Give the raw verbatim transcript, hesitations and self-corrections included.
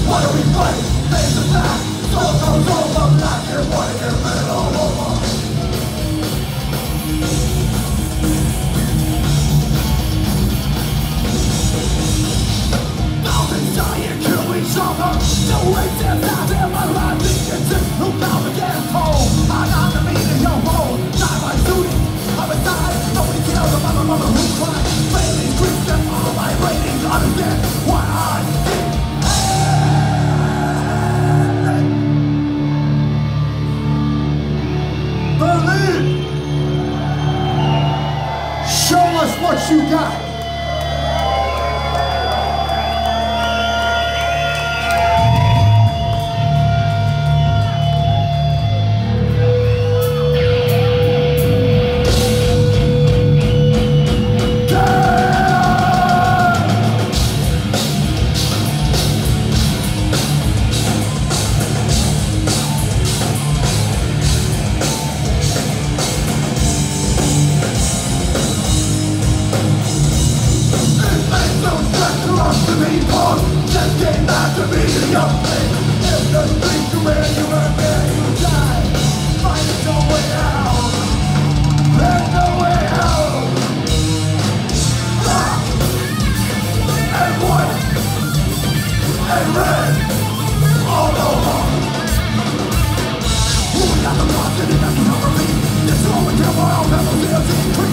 What do we fight? Face the fact. Soul goes over. Black and white and red all over. Thousands dying, kill each other. No racist out in my life. Thinking who bound to get home. I'm not the meaning your home. Not my duty. I'm inside. Nobody cares about my mother who cried. Failing grief that all my ratings understand what I did. Berlin! Show us what you got. Just came back to be a young thing. If the streets you where you were there, you die. Find no way out. There's no way out. Black and white and red all over. Who got the lost in it? That's the number me. It's all we care for. I'll never see a team.